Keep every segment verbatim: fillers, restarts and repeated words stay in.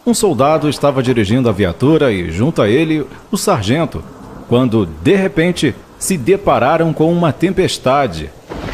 Um soldado estava dirigindo a viatura e, junto a ele, o sargento, quando, de repente, se depararam com uma tempestade.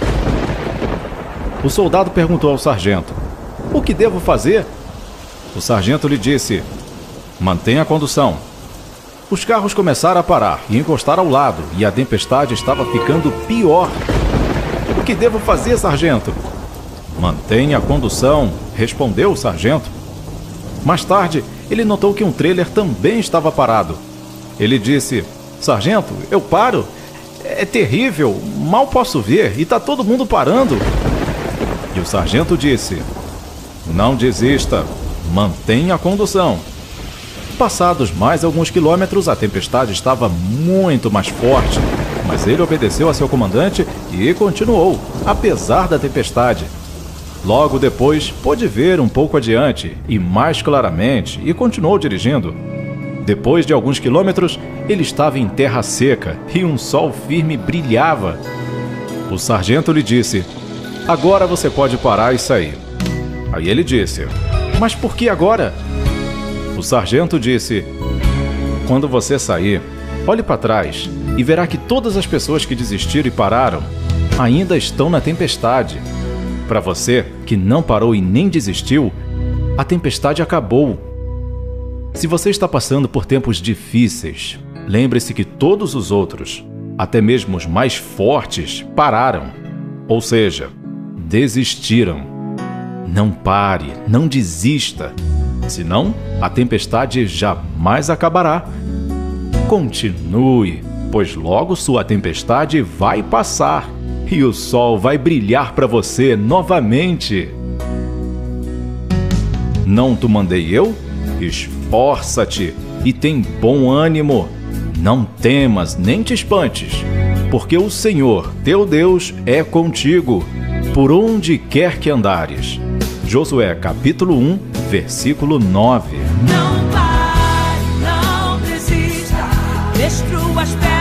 O soldado perguntou ao sargento: "O que devo fazer?" O sargento lhe disse: "Mantenha a condução." Os carros começaram a parar e encostar ao lado, e a tempestade estava ficando pior. "O que devo fazer, sargento?" "Mantenha a condução", respondeu o sargento. Mais tarde, ele notou que um trailer também estava parado. Ele disse: "Sargento, eu paro? É terrível, mal posso ver e está todo mundo parando." E o sargento disse: "Não desista, mantenha a condução." Passados mais alguns quilômetros, a tempestade estava muito mais forte, mas ele obedeceu a seu comandante e continuou, apesar da tempestade. Logo depois, pôde ver um pouco adiante e mais claramente e continuou dirigindo. Depois de alguns quilômetros, ele estava em terra seca e um sol firme brilhava. O sargento lhe disse: "Agora você pode parar e sair." Aí ele disse: "Mas por que agora?" O sargento disse: "Quando você sair, olhe para trás e verá que todas as pessoas que desistiram e pararam ainda estão na tempestade. Para você, que não parou e nem desistiu, a tempestade acabou. Se você está passando por tempos difíceis, lembre-se que todos os outros, até mesmo os mais fortes, pararam. Ou seja, desistiram. Não pare, não desista. Senão, a tempestade jamais acabará. Continue, pois logo sua tempestade vai passar e o sol vai brilhar para você novamente. Não te mandei eu? Esforça-te e tem bom ânimo. Não temas nem te espantes, porque o Senhor, teu Deus, é contigo, por onde quer que andares. Josué capítulo um, versículo nove. Não pare, não desista, destrua as pedras.